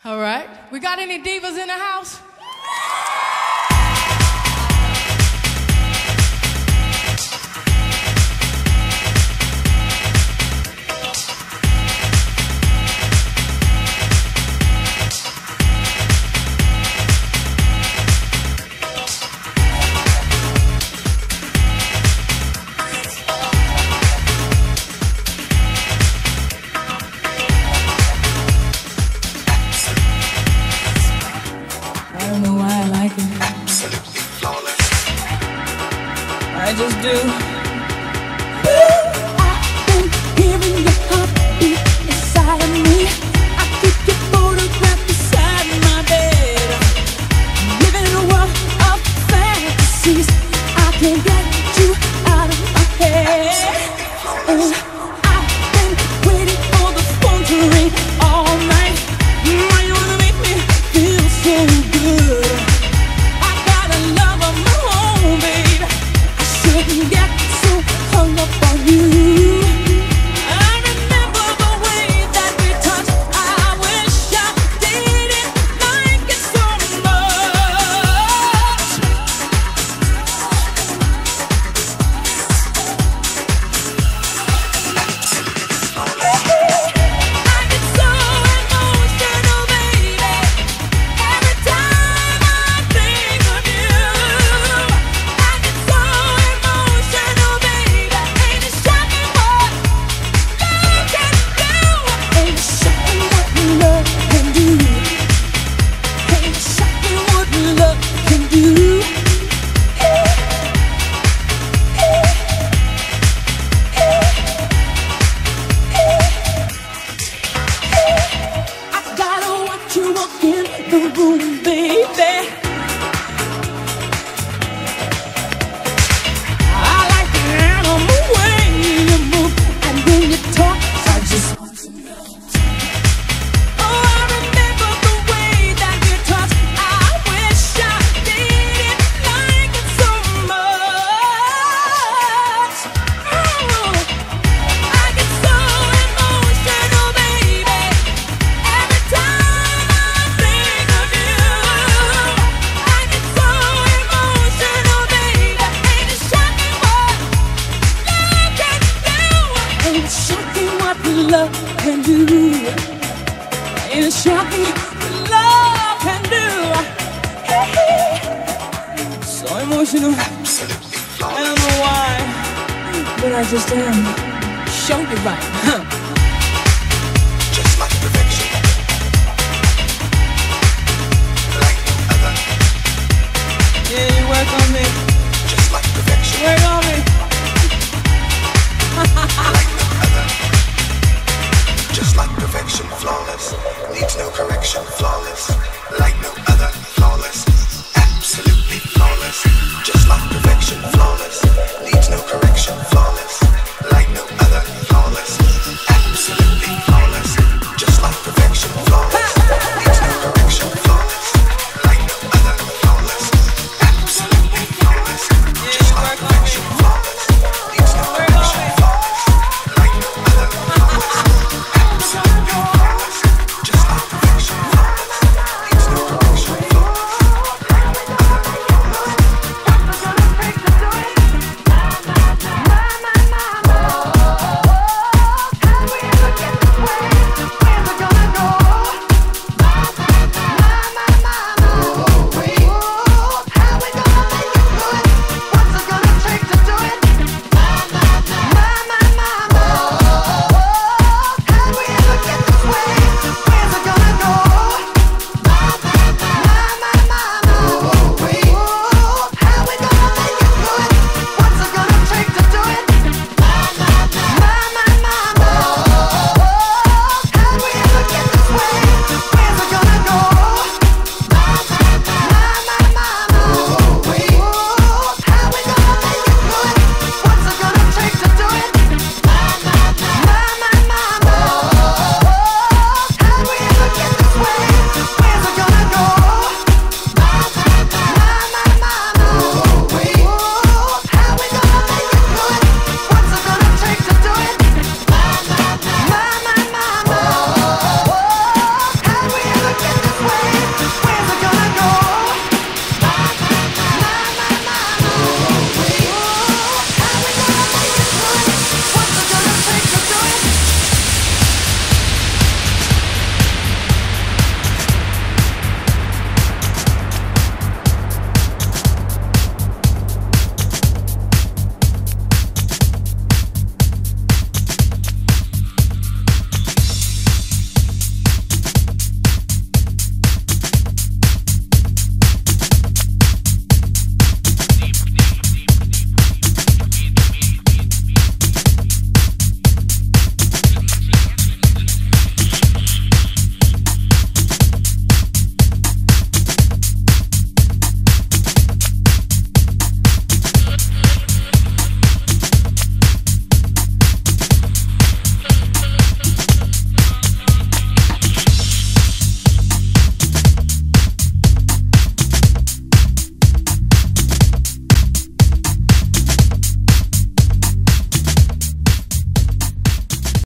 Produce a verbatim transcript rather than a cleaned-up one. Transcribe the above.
All right. We got any divas in the house? I don't know why I like it. Absolutely flawless. I just do. I've been hearing your heartbeat inside of me. I keep your photograph beside my bed. Living in a world of fantasies. I can't get you out of my head. And I've been waiting for the phone to ring all night. Why you wanna make me feel so good? I got a love of my own, babe. I shouldn't get so hung up on you. I remember the way that we touched. I wish I didn't like it so much. I get so emotional, baby, every time I think of you. I get so emotional, baby. Ain't it shocking what love can do? Ain't it shocking what love can do? Ain't it shocking what love can do? I gotta watch you walk in the room, baby. I like the animal way you move, and when you talk, I just want to know. Oh, I remember the way that you touch. I wish I didn't like it so much. Oh, I get so emotional, baby, every time I think of you. I get so emotional, baby. Ain't it shocking what love can do? Ain't it shocking what love can do? Ain't it shocking what love can do? Hey, hey. So emotional. Absolutely I flawless. don't know why, but I just am. Show you right. Huh. Just like perfection. Like no other. Yeah, you work on me. Just like perfection. Work on me. Like no other. Just like perfection. Flawless. Needs no correction. Flawless. Like no